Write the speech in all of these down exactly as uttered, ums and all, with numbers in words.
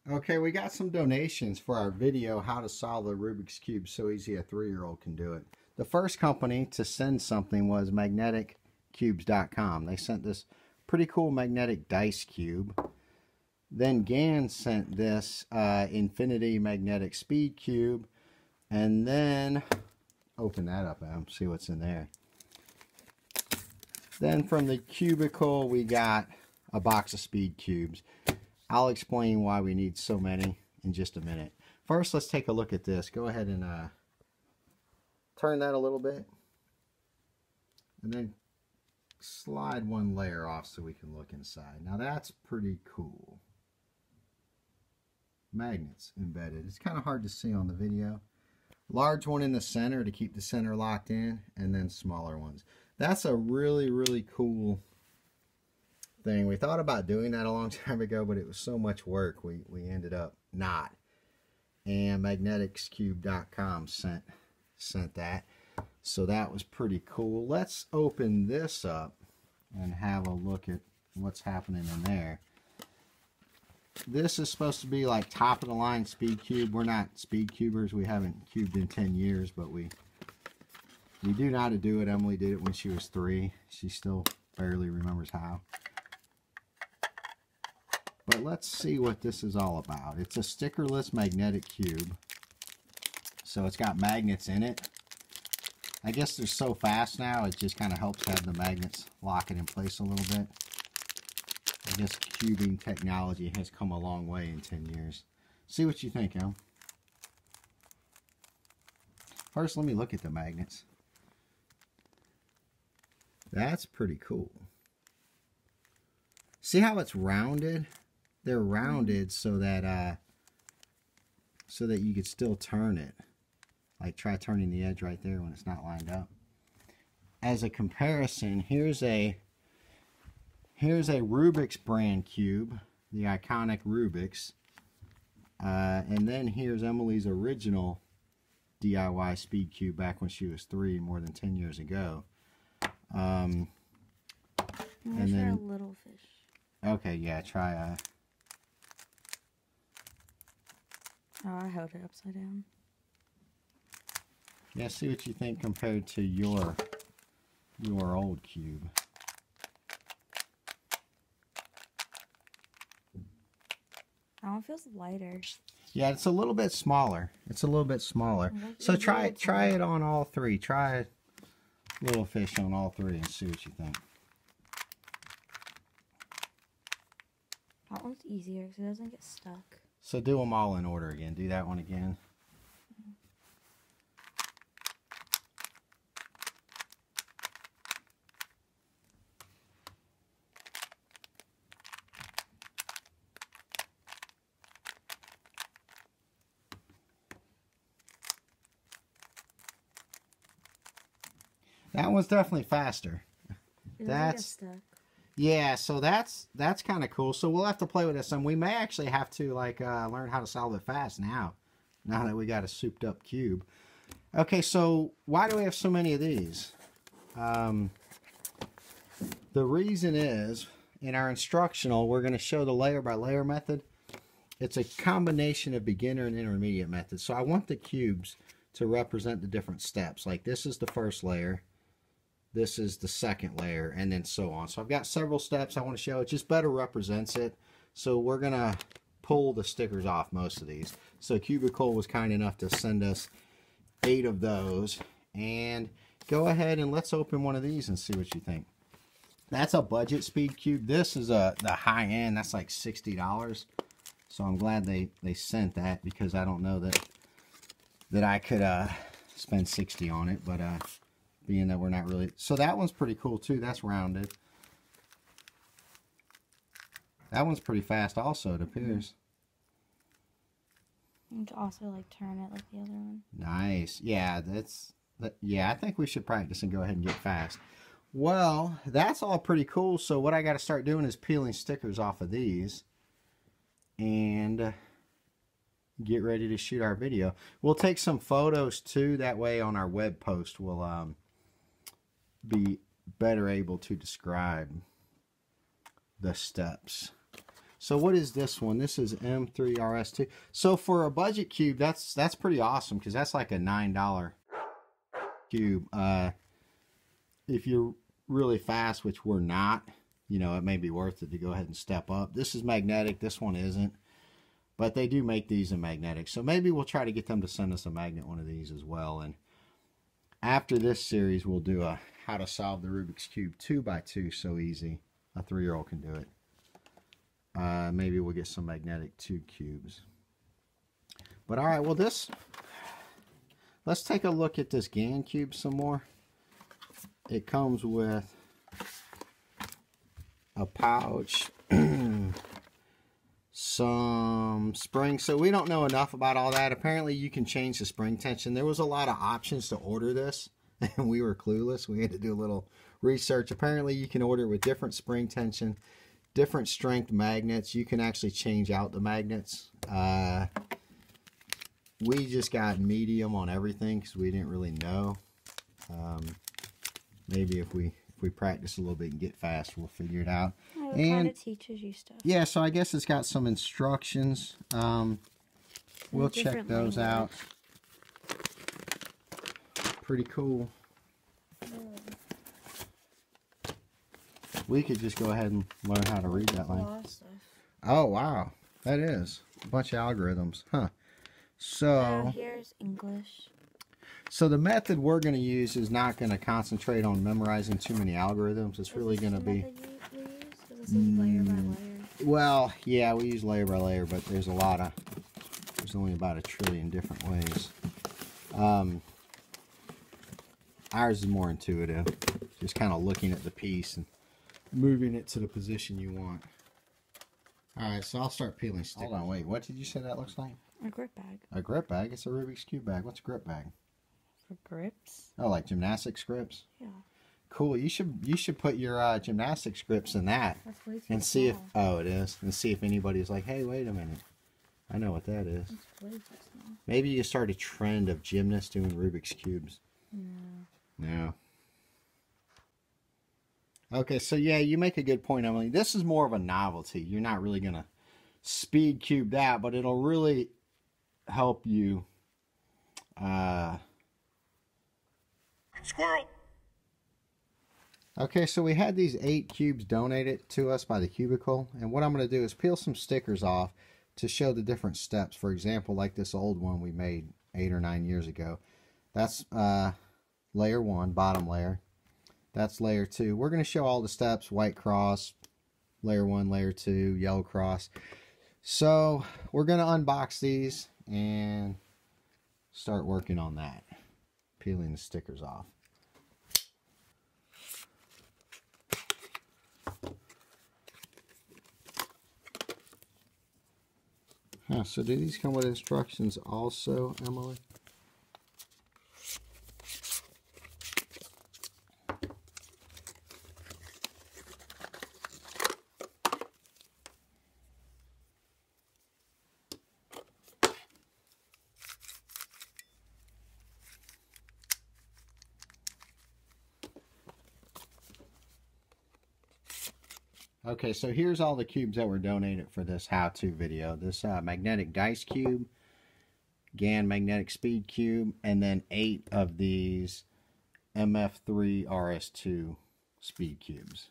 Okay, we got some donations for our video, how to solve the Rubik's Cube so easy a three-year-old can do it. The first company to send something was magnetic cubes dot com. They sent this pretty cool magnetic dice cube. Then GAN sent this uh, infinity magnetic speed cube. And then, open that up, Adam, see what's in there. Then from the Cubicle, we got a box of speed cubes. I'll explain why we need so many in just a minute. First, let's take a look at this. Go ahead and uh, turn that a little bit. And then slide one layer off so we can look inside. Now that's pretty cool. Magnets embedded. It's kind of hard to see on the video. Large one in the center to keep the center locked in, and then smaller ones. That's a really, really cool thing. We thought about doing that a long time ago, but it was so much work we, we ended up not. And magnetics cube dot com sent sent that. So that was pretty cool. Let's open this up and have a look at what's happening in there. This is supposed to be like top of the line speed cube. We're not speed cubers. We haven't cubed in ten years, but we we do know how to do it. Emily did it when she was three. She still barely remembers how. But let's see what this is all about. It's a stickerless magnetic cube. So it's got magnets in it. I guess they're so fast now, it just kind of helps to have the magnets lock it in place a little bit. I guess cubing technology has come a long way in ten years. See what you think, Em. First, let me look at the magnets. That's pretty cool. See how it's rounded? They're rounded so that uh, so that you could still turn it. Like try turning the edge right there when it's not lined up. As a comparison, here's a here's a Rubik's brand cube, the iconic Rubik's, uh, and then here's Emily's original D I Y speed cube back when she was three, more than ten years ago. Um, I'm and then a little fish. Okay, yeah, try a. Oh, I held it upside down. Yeah, see what you think compared to your your old cube. That one feels lighter. Yeah, it's a little bit smaller. It's a little bit smaller. So try it. Try it on all three. Try little fish on all three and see what you think. That one's easier because it doesn't get stuck. So do them all in order again. Do that one again. That one's definitely faster. It That's get stuck. Yeah, so that's that's kind of cool. So we'll have to play with this, and we may actually have to like uh, learn how to solve it fast now. Now that we got a souped up cube. Okay, so why do we have so many of these? Um, the reason is in our instructional, we're going to show the layer by layer method. It's a combination of beginner and intermediate methods. So I want the cubes to represent the different steps. Like this is the first layer. This is the second layer, and then so on. So I've got several steps I want to show. It just better represents it. So we're going to pull the stickers off most of these. So Cubicle was kind enough to send us eight of those. And go ahead and let's open one of these and see what you think. That's a budget speed cube. This is a the high end. That's like sixty dollars. So I'm glad they, they sent that because I don't know that, that I could uh, spend sixty on it. But... Uh, being that we're not really... So that one's pretty cool too. That's rounded. That one's pretty fast also, it appears. You can also like turn it like the other one. Nice. Yeah, that's... That, yeah, I think we should practice and go ahead and get fast. Well, that's all pretty cool. So what I got to start doing is peeling stickers off of these. And... get ready to shoot our video. We'll take some photos too. That way on our web post we'll... um. be better able to describe the steps. So what is this one? This is M three R S two. So for a budget cube, that's that's pretty awesome because that's like a nine dollar cube. Uh, if you're really fast, which we're not, you know, it may be worth it to go ahead and step up. This is magnetic. This one isn't. But they do make these in magnetic. So maybe we'll try to get them to send us a magnet one of these as well. And after this series, we'll do a how to solve the Rubik's Cube two by two so easy. A three-year-old can do it. Uh, maybe we'll get some magnetic two cubes. But all right, well this, let's take a look at this GAN Cube some more. It comes with a pouch, some springs. So we don't know enough about all that. Apparently you can change the spring tension. There was a lot of options to order this, and we were clueless. We had to do a little research. Apparently you can order with different spring tension, different strength magnets. You can actually change out the magnets. Uh, we just got medium on everything because we didn't really know. Um, maybe if we if we practice a little bit and get fast, we'll figure it out. Oh, it and kind of teaches you stuff. Yeah, so I guess it's got some instructions. Um, we'll check those out. Pretty cool. We could just go ahead and learn how to read that language. Oh, wow. That is a bunch of algorithms. Huh. So, uh, here's English. So the method we're going to use is not going to concentrate on memorizing too many algorithms. It's really going to be... Layer by layer. Well, yeah, we use layer by layer, but there's a lot of... There's only about a trillion different ways. Um, ours is more intuitive. Just kind of looking at the piece and moving it to the position you want. Alright, so I'll start peeling stickers. Hold on, wait. What did you say that looks like? A grip bag. A grip bag? It's a Rubik's Cube bag. What's a grip bag? For grips? Oh, like gymnastics grips? Yeah. Cool. You should you should put your uh, gymnastics grips in that. That's way too and see small. if oh it is and see if anybody's like, hey, wait a minute, I know what that is. That's way too small. Maybe you start a trend of gymnasts doing Rubik's cubes. No. No. Okay, so yeah, you make a good point, Emily. This is more of a novelty. You're not really gonna speed cube that, but it'll really help you. Uh, Squirrel. Okay, so we had these eight cubes donated to us by the Cubicle, and what I'm going to do is peel some stickers off to show the different steps. For example, like this old one we made eight or nine years ago. That's uh, layer one, bottom layer. That's layer two. We're going to show all the steps, white cross, layer one, layer two, yellow cross. So we're going to unbox these and start working on that, peeling the stickers off. Huh, so do these come with instructions also, Emily? Okay, so here's all the cubes that were donated for this how-to video. This uh, magnetic dice cube, GAN magnetic speed cube, and then eight of these M F three R S two speed cubes.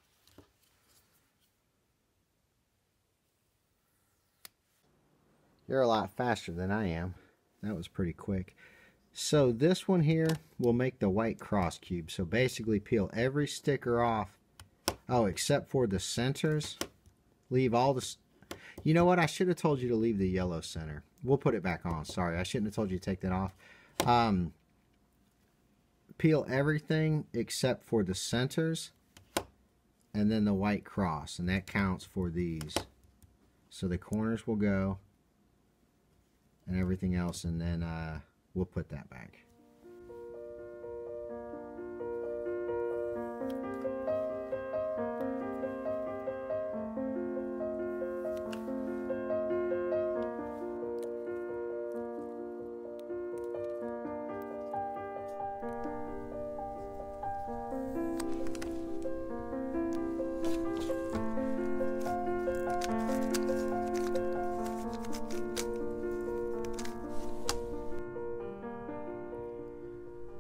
You're a lot faster than I am. That was pretty quick. So this one here will make the white cross cube. So basically peel every sticker off. Oh, except for the centers. Leave all the... You know what? I should have told you to leave the yellow center. We'll put it back on. Sorry, I shouldn't have told you to take that off. Um, peel everything except for the centers. And then the white cross. And that counts for these. So the corners will go. And everything else. And then uh, we'll put that back.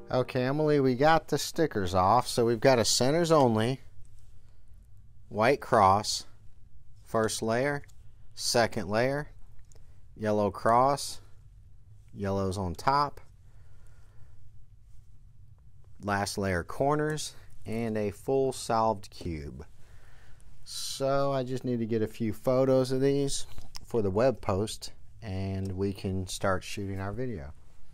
Okay, Emily, we got the stickers off. So we've got a centers only, white cross, first layer, second layer, yellow cross, yellow's on top, last layer corners, and a full solved cube. So I just need to get a few photos of these for the web post, and we can start shooting our video.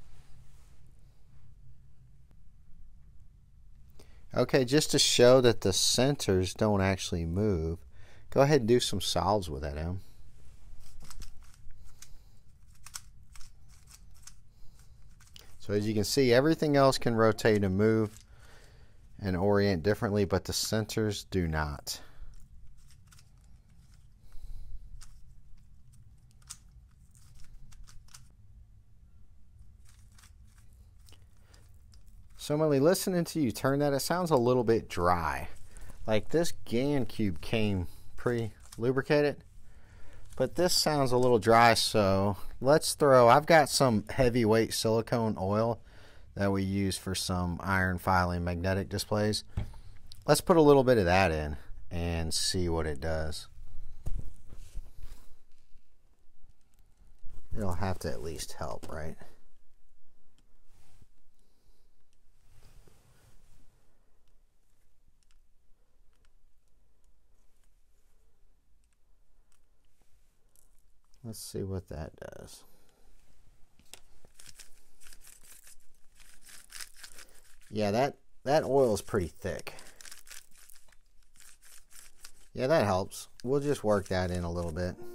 Okay, just to show that the centers don't actually move, go ahead and do some solves with that, Em. So as you can see, everything else can rotate and move and orient differently, but the centers do not. So Emily, listening to you turn that, it sounds a little bit dry. Like this GAN Cube came pre-lubricated, but this sounds a little dry, so let's throw, I've got some heavyweight silicone oil that we use for some iron filing magnetic displays. Let's put a little bit of that in and see what it does. It'll have to at least help, right? Let's see what that does. Yeah, that, that oil is pretty thick. Yeah, that helps. We'll just work that in a little bit.